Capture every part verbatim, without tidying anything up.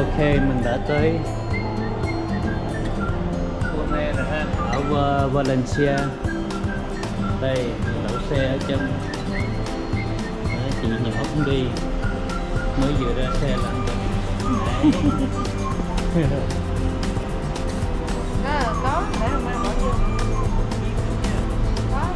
Ok, mình đã tới ở Valencia. Đây, mình đậu xe ở chân. Đấy, chị nhỏ cũng đi, mới vừa ra xe là anh à, có, để mà mang bỏ vô. Có.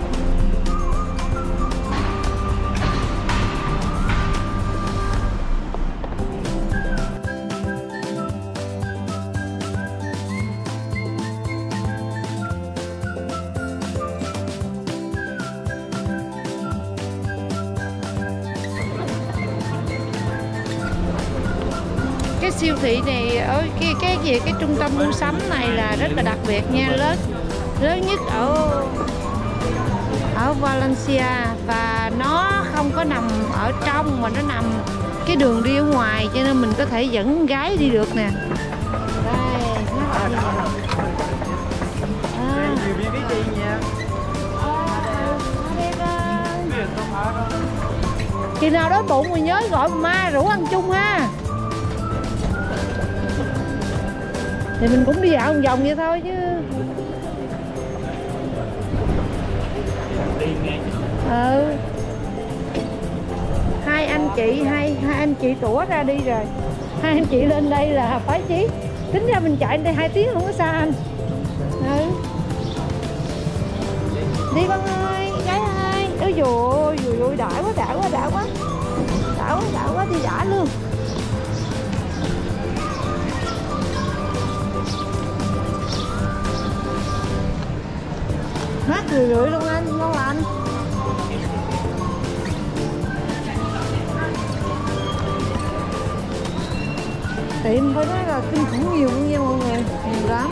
Cái siêu thị này ở cái cái gì cái trung tâm mua sắm này là rất là đặc biệt nha, lớn lớn nhất ở ở Valencia, và nó không có nằm ở trong mà nó nằm cái đường đi ở ngoài, cho nên mình có thể dẫn gái đi được nè. Đây, nó là gì vậy? À. Khi nào đói bụng thì nhớ gọi ma rủ ăn chung ha. Thì mình cũng đi dạo một vòng vậy thôi chứ. Ừ. Hai anh chị hai hai anh chị tủa ra đi rồi. Hai anh chị lên đây là phái chí. Tính ra mình chạy đây hai tiếng không có xa anh. Ừ. Đi con ơi, gái ơi. Ôi dồi ôi, dồi đã quá, đã quá, đã quá. Đã quá, đã quá, thì đã luôn. Mát rượi rượi luôn anh, ngon lành. Tiệm phải nói là kinh khủng nhiều luôn nha mọi người, nhiều lắm.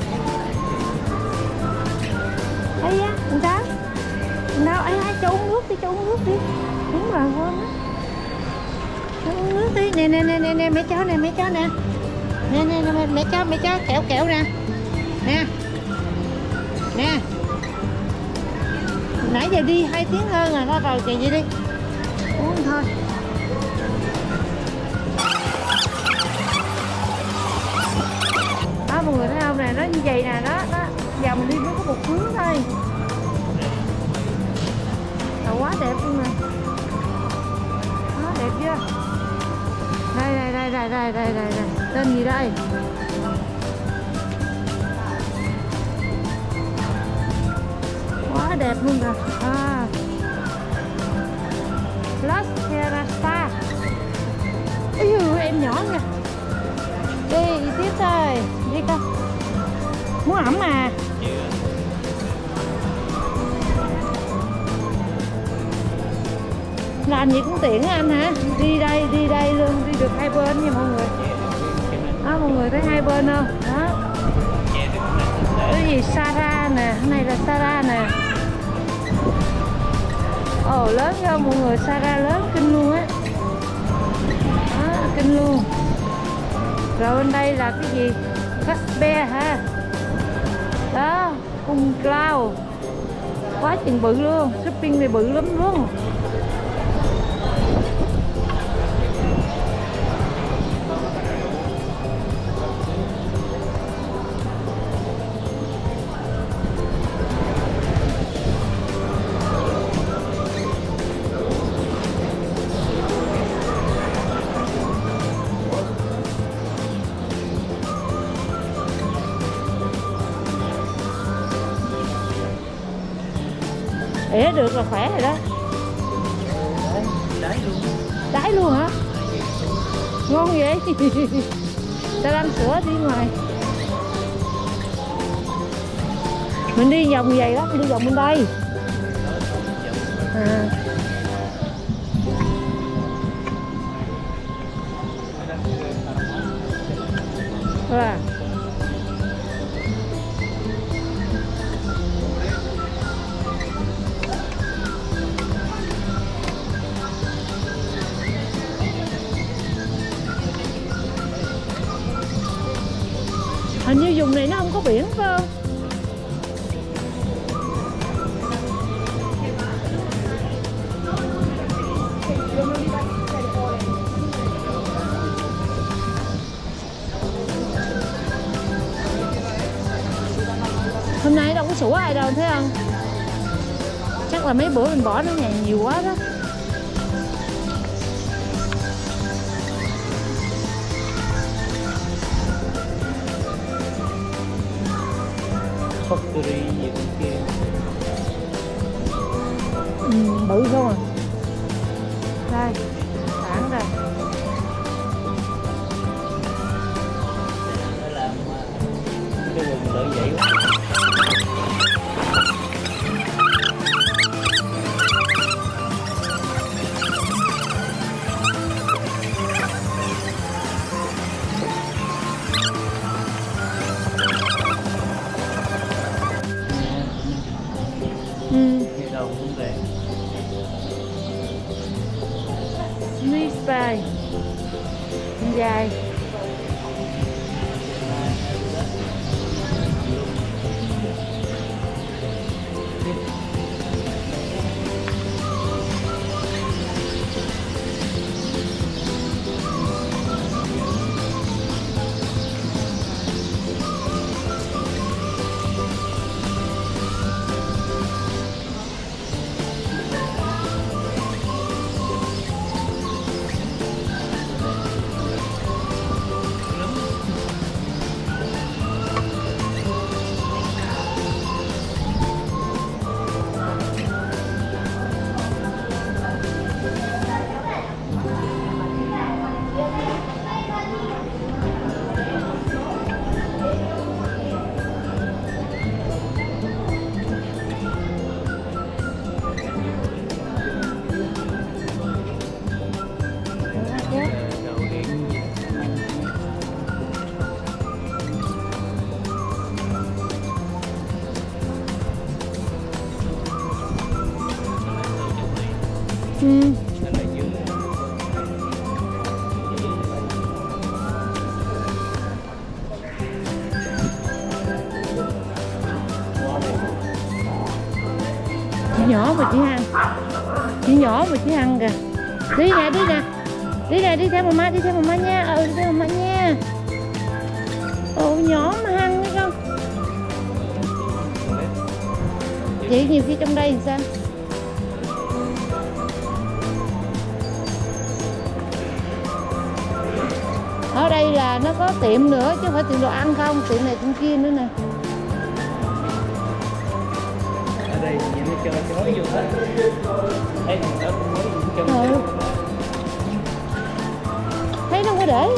Ây da, làm sao? Làm sao? Ây da, cho uống nước đi, cho uống nước đi. Đúng rồi, quên á. Cho uống nước đi, nè nè nè nè, nè mẹ cho nè, mẹ cho nè. Nè nè nè, mẹ cho, mẹ cho, kẹo kẹo nè. Nè. Nè. Nãy giờ đi hai tiếng hơn rồi, thôi rồi chạy vậy đi. Uống thôi. Đó mọi người thấy không nè, nó như vậy nè, đó, đó. Giờ mình đi mới có một hướng thôi. Là quá đẹp luôn nè. Đó, đẹp chưa? Đây, đây, đây, đây, đây, đây, đây, đây. Tên gì đây? Quá đẹp luôn rồi. À. Las Terrasta. Ôi dồi, em nhỏ nha. Đi, đi tiếp thôi. Đi con. Muốn ẩm à? Làm gì cũng tiện á anh hả? Đi đây, đi đây luôn, đi được hai bên nha mọi người. Đó, mọi người thấy hai bên không? Đó. Cái gì Sara nè, cái này là Sara nè. Ồ, lớn không mọi người, Sara lớn kinh luôn á. Đó, kinh luôn. Rồi bên đây là cái gì? Casper ha. Đó, cung Cloud. Quá chừng bự luôn, shopping này bự lắm luôn. Ế được là khỏe rồi đó. Đáy luôn. Đáy luôn hả? Ngon vậy. Ta đang sữa đi ngoài. Mình đi vòng vậy đó, mình đi vòng bên đây. À. À. Hình như vùng này nó không có biển phải không? sủa ai đâu, thấy không? Chắc là mấy bữa mình bỏ nó nhà nhiều quá đó. Factory gì bên kia. Ừ, bự không à. Đây, tảng đây. Nó làm cái quần lợi vậy quá. Ừ. Cái đầu cũng đẹp. Nuôi spy dài. Đầu điện gì. Ừ. Nó lại dưới. Chị nhỏ mà chị ăn, chị nhỏ mà chị ăn kìa. Đi nè, đi nè, đi nè, đi theo mama, đi theo mama nha. Ừ, đi theo mama nha. Ồ, nhỏ mà ăn thấy không? Chị nhiều khi trong đây thì sao? Ở đây là nó có tiệm nữa chứ không phải tiệm đồ ăn không, tiệm này tiệm kia nữa nè. Ở đây thì nó cho chói vô hết. Thấy mình ở cũng mới trong Ừ. Thấy nó không có để.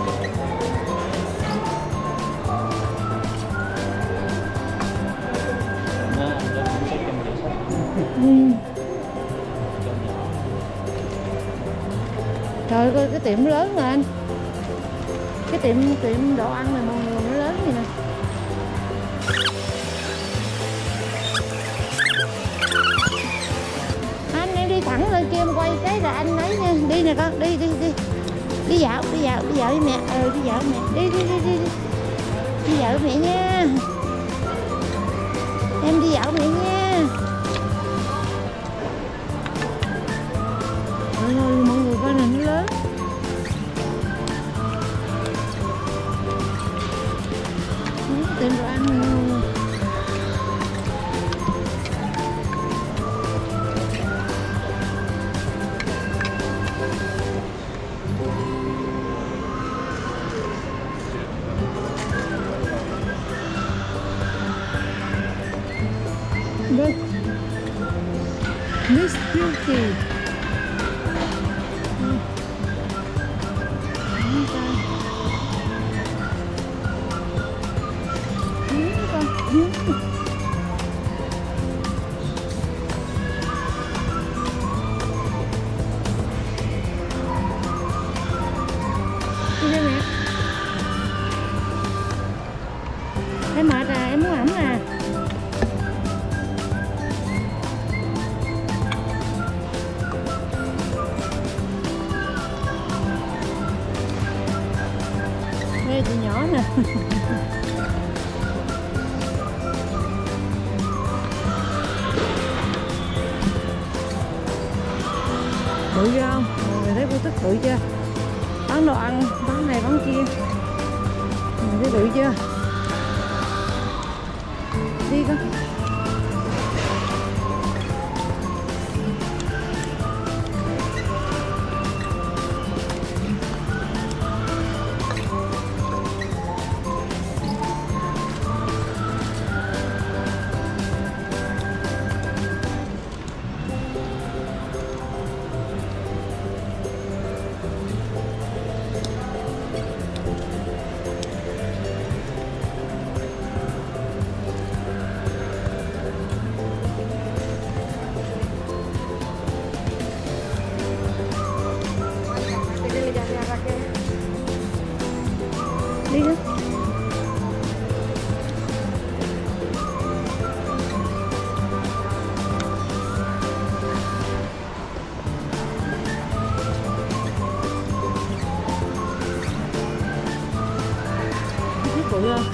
nó nó cũng có trong danh sách. Ừ. Trong nhỏ. Trời ơi, cái tiệm lớn rồi anh. Cái tiệm tiệm đồ ăn này mọi người nó lớn gì nè. Anh em đi thẳng lên kia em quay cái là anh lấy nha. Đi nè con, đi đi đi. Đi dạo, đi dạo, đi dạo với mẹ. Ừ, đi dạo với mẹ. Đi đi đi đi. Đi, đi dạo với mẹ nha. Em đi dạo với mẹ nha. Ôi ơi, mọi người coi này nó lớn. Tiệm đồ ăn này. Đây. Miss Beauty. Ừ. Đúng rồi. Ừ, con. Ừ. Đi đây mẹ. Em mệt à, em muốn ẩm à. Đây chị nhỏ nè. Bự chưa không? Mọi người thấy cô Tích bự chưa? Bán đồ ăn, bán này bán kia. Mình thấy bự chưa? Đi con. Đi đó. Biết bụi không?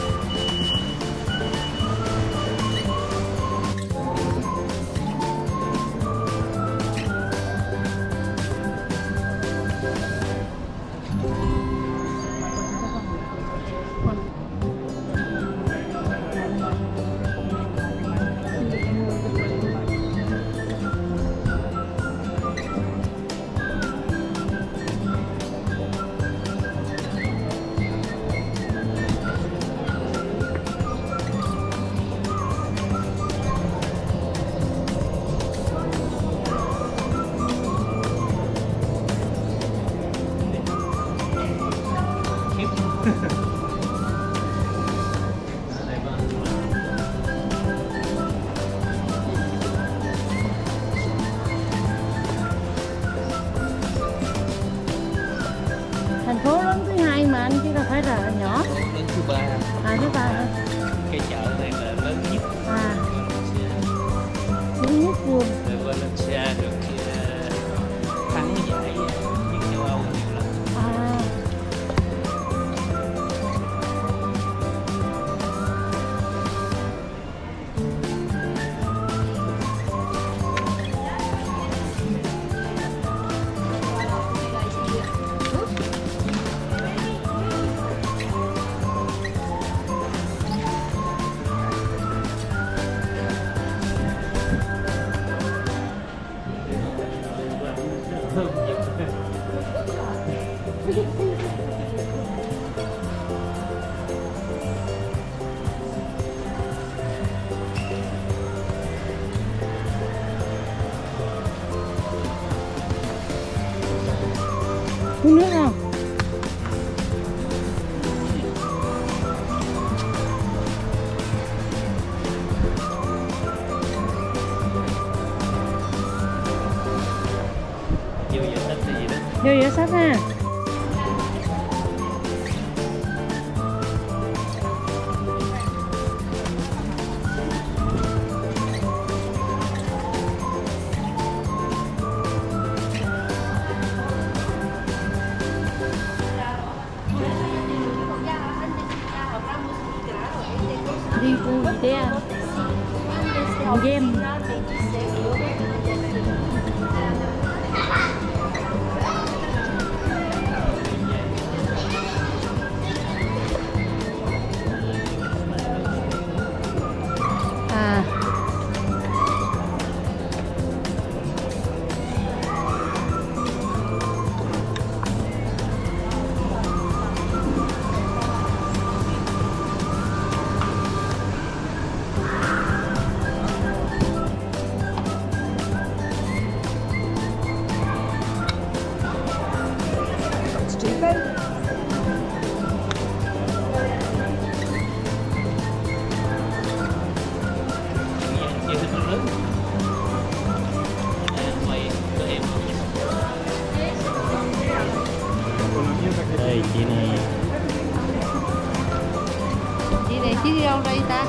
Thành phố lớn thứ hai mà anh, chứ đâu phải là nhỏ. Lớn thứ ba. À, thứ ba hả? Cái chợ này là lớn nhất. À, lớn nhất luôn. Rồi Valencia được thắng giải nhất châu Âu nhiều lắm. À. Uống nước không? Vô giờ sách cái gì đó. Vô giữa sách ha. Đi vui thế à? Game. À. Đây chị này. Chị này chị đi đâu đây ta?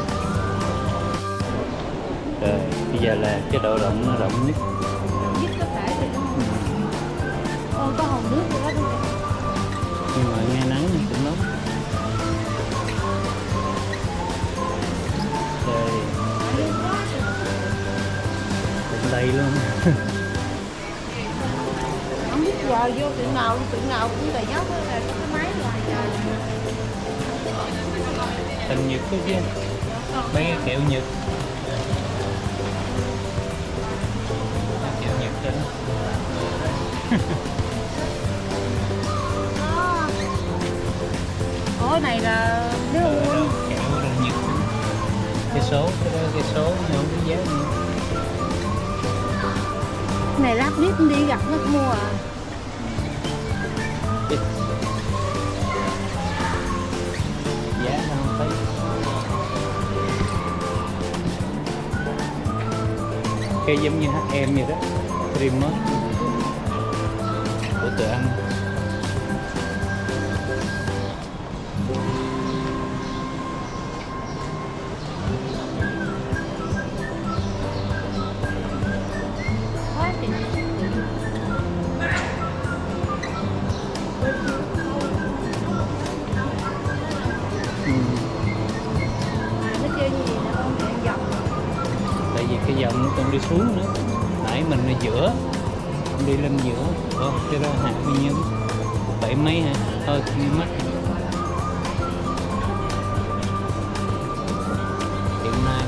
Rồi bây giờ là cái độ rộng nó rộng nhất. Nhất có thể rồi đúng không? Ôi có hồ nước nữa đó. Nhưng mà nghe nắng thì cũng nóng. Đây. Cũng đây luôn. Không biết giờ vô tiệm nào tiệm nào cũng đầy dốc là có cái máy ngoài trời. Hình Nhật đó chứ. Mấy cái kẹo Nhật. Kẹo Nhật đó. Ủa này là nếu Kẹo là Nhật. Cái số, cái đó cái số nhưng không biết giá nữa. này lát biết đi gặp nó mua à. Giá nó không thấy. Cái giống như hát em vậy đó, remote của tụi anh. không đi xuống nữa. Nãy mình ở giữa, không đi lên giữa. Ồ, cái đó hạt bao nhiêu? Bảy mấy hả? Thôi nghe mắt. Hiện nay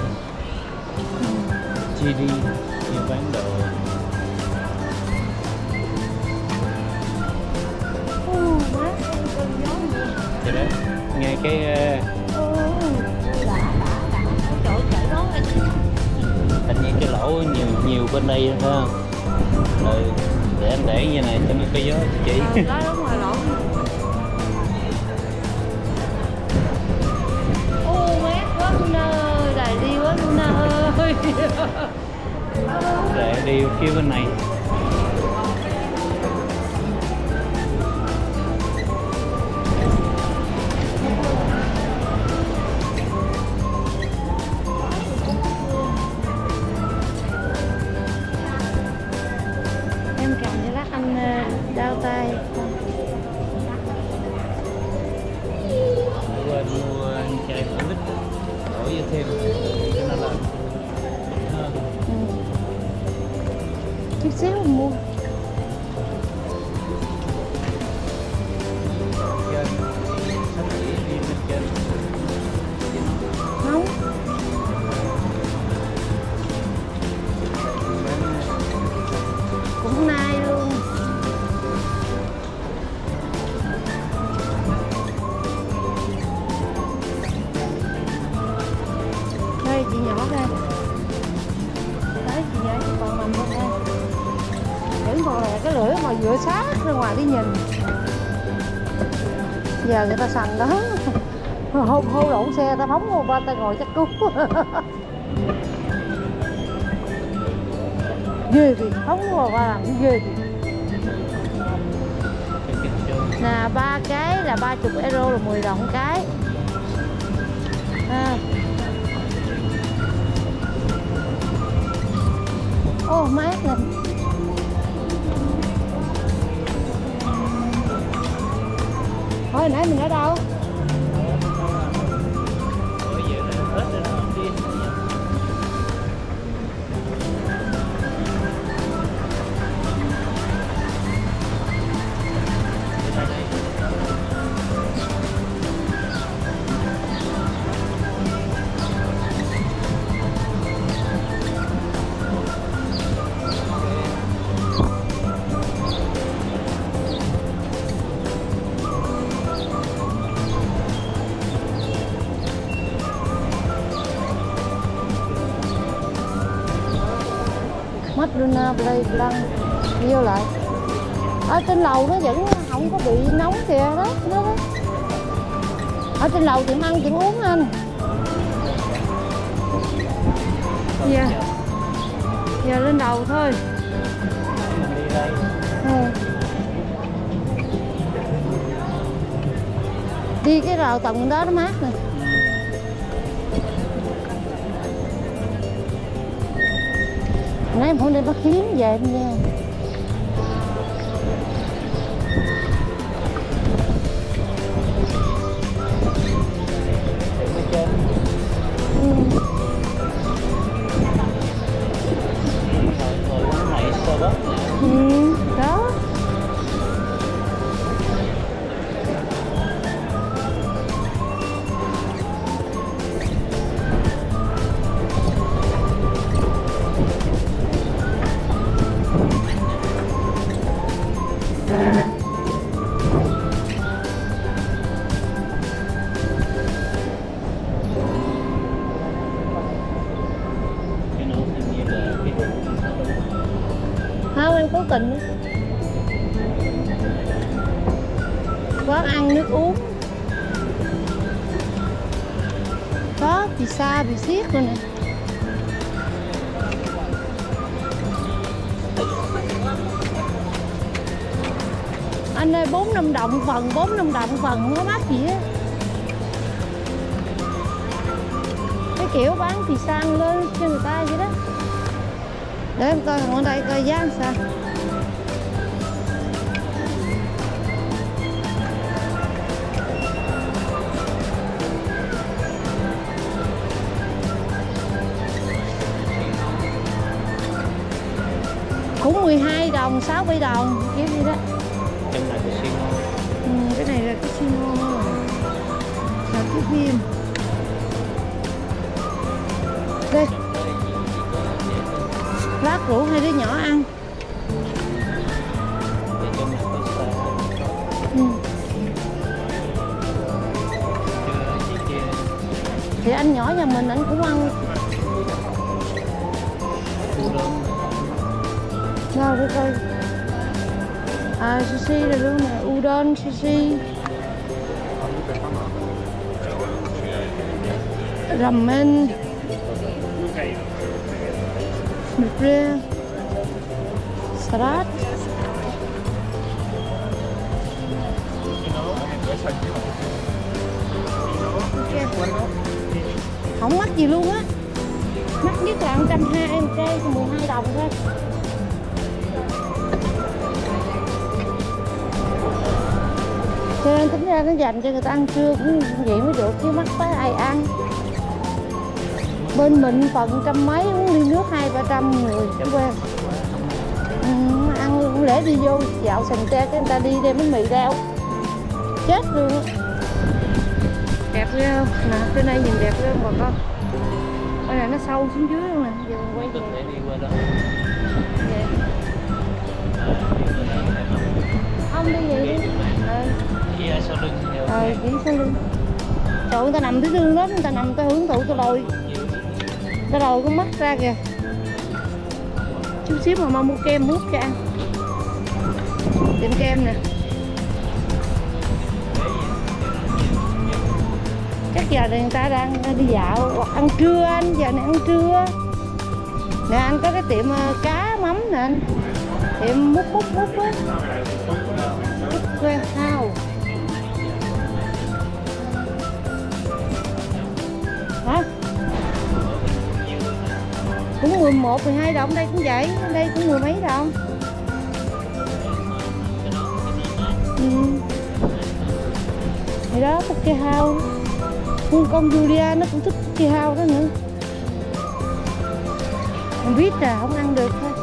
chi đi như bán đồ. Thì đó, nghe cái hình như cái lỗ nhiều nhiều bên đây phải không? Rồi để anh để như này cho nó có gió chỉ. Đó đúng rồi, lỗ. Ô mát quá Luna ơi, lại đi quá Luna ơi. Để đi phía bên này. Em cầm cho lát anh đau tay. Quên mua chai một lít đổ vô thêm cho nó là hơn. Ừ. Chút xíu mình mua. Trên sắp xỉ đi lên trên. Nóng. Cũng nay luôn. Đây chị nhỏ đây. Đấy chị nhỏ chị còn nằm bên đây. Vẫn còn là cái lưỡi mà vừa sát ra ngoài đi nhìn. Giờ người ta sành đó. Hô hô đổ xe ta phóng vô ba ta ngồi chắc cứu. Ghê thì phóng vô ba làm cái ghê thì. Nè ba cái là ba chục euro là mười đồng cái. À. Ô mát nè. Thôi nãy mình ở đâu? Mắt Luna Play Blanc vô lại. Ở trên lầu nó vẫn không có bị nóng kìa đó, đó, đó. Ở trên lầu tiệm ăn tiệm uống anh. Dạ. Giờ lên đầu thôi. Ừ. Đi cái lầu tầng đó nó mát nè. Nãy em không đi bắt kiếm về em nha. Ừ. Ừ, đó. Không, em cố tình quán ăn nước uống có pizza bị xiết rồi nè. Anh ơi bốn năm đồng phần, bốn năm đồng phần không có mắc gì á. Cái kiểu bán pizza lên cho người ta vậy đó. Để em coi ở đây coi giá làm sao. sáu bảy đồng kiểu gì đó. Trong này casino. Ừ, cái này là casino, là cái phim. Đây, lát rủ hai đứa nhỏ ăn. Trong này có xa. Ừ. Chị kia. Thì anh nhỏ nhà mình anh cũng ăn. Nào đi coi. À, sushi là luôn nè, udon sushi, ramen, mì rê, salad. Không mắc gì luôn á, mắc nhất là một trăm hai mươi một cây, mười hai đồng thôi. Cho nên tính ra nó dành cho người ta ăn trưa cũng vậy mới được, chứ mắc tới ai ăn. Bên mình phần trăm mấy uống ly nước hai ba trăm người trở qua. Ừ, ăn cũng lẽ đi vô dạo sành tre cái người ta đi đem bánh mì đeo chết luôn á. Đẹp ghê không? Nè, trên đây nhìn đẹp ghê không bà con? Đây là nó sâu xuống dưới luôn nè, giờ mình quay về. Đi qua đó. Vậy. Không đi vậy đi. Ừ. Kia sau lưng. Ờ, chỉ sau lưng. Trời, người ta nằm thấy thương lắm, người ta nằm người ta hưởng thụ, ta lồi. Ta lồi con mắt ra kìa. Chút xíu mà mau mua kem mút cho ăn. Tiệm kem nè. Chắc giờ này người ta đang đi dạo hoặc ăn trưa anh, giờ này ăn trưa. Nè anh có cái tiệm cá mắm nè anh. Tiệm mút mút mút á. Quê hao. Hả? Cũng mười một, mười hai đồng, đây cũng vậy, đây cũng mười mấy đồng. Ừ. Thì đó, Poke House. Con con Julia nó cũng thích Poke House đó nữa. Không biết là không ăn được thôi.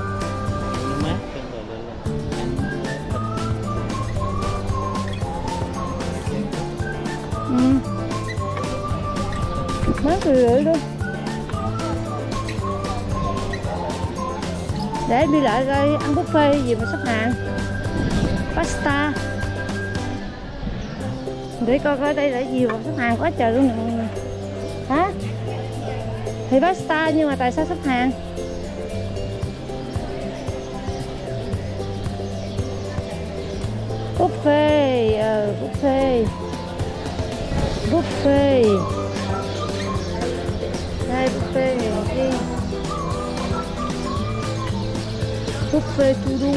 Ừ. Mát rưỡi rưỡi luôn. Để em đi lại coi ăn buffet gì mà sắp hàng. Pasta. Để coi coi đây là gì mà sắp hàng quá trời luôn nè mọi người. Hả? Thì pasta nhưng mà tại sao sắp hàng? Buffet, ờ, buffet. Buffet. Đây buffet này một đi. Buffet to do.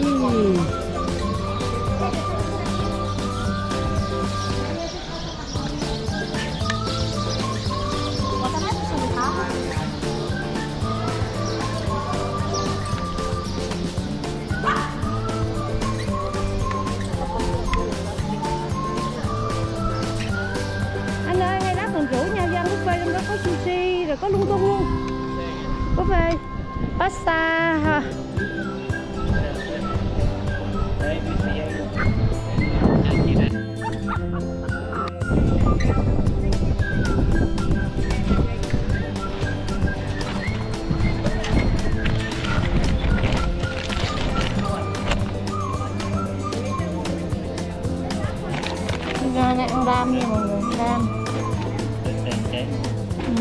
Anh ơi, hay lát mình rủ nhau đi ăn buffet, trong đó có sushi rồi có lung tung luôn. Buffet pasta ha. Ra này ăn ram nha mọi người, ram. Ừ.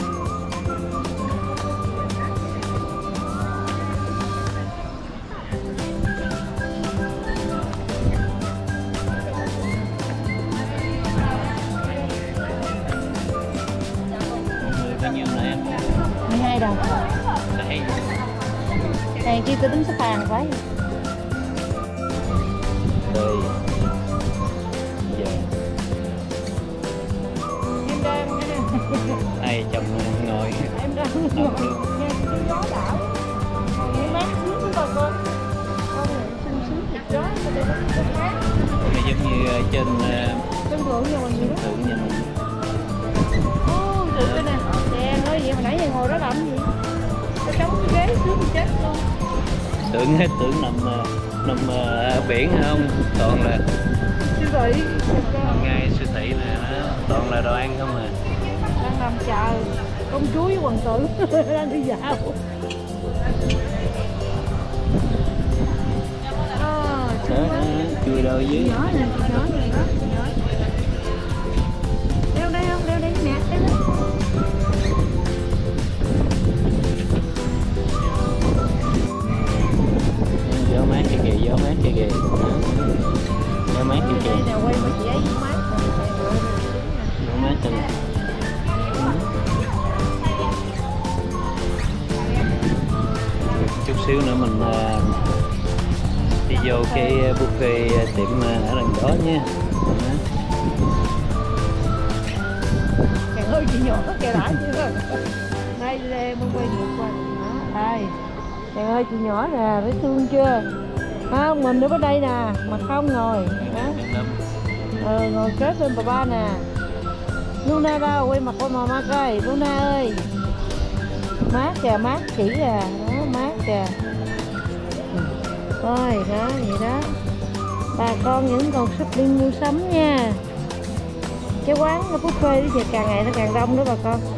Bao nhiêu nữa em? mười hai đồng. Đây. Này kia tôi tính xếp hàng quá. Đây. Giờ. Em đang Ai chồng ngồi. em đang ngồi nghe cái gió đảo. Ngồi mát xuống chúng tôi con. Con này sung sướng thịt gió cho đây nó mát. Cái giống như trên Trên vườn nhà mình vậy đó. thượng nhà mình. Ô, được cái nè. Đèn ơi, vậy mà nãy giờ ngồi đó làm gì? Cái trống cái ghế xuống chết luôn. tưởng tưởng nằm nằm ở biển không, toàn là siêu thị, ngay siêu thị này đó, toàn là đồ ăn không à. Đang nằm chờ công chúa với hoàng tử đang đi dạo. À, chui đâu dưới nhỏ nè, nhỏ nè, nhỏ. Đeo đây không, đeo đây nè, đeo đây. gió mát kìa kìa, gió mát kìa kìa, gió mát kìa kìa. Đây nè, quay mà chị ấy gió mát. Gió mát cho nè. Chút xíu nữa mình uh, đi vô cái buffet tiệm ở đằng đó nha. Trời ơi chị nhỏ kìa đã chưa. Đây Lê mới quay ngược qua đó. Đây. Trời ơi chị nhỏ nè, thấy thương chưa? Không, mình đứng ở đây nè, mà không ngồi. Đó. Ừ, ngồi kết bên bà ba nè. Luna đâu, quay mặt qua mama coi, Luna ơi. Mát kìa, mát chỉ kìa, đó, mát kìa. Rồi, đó, vậy đó. Bà con vẫn còn shopping mua sắm nha. Cái quán nó buffet nó càng ngày nó càng đông đó bà con.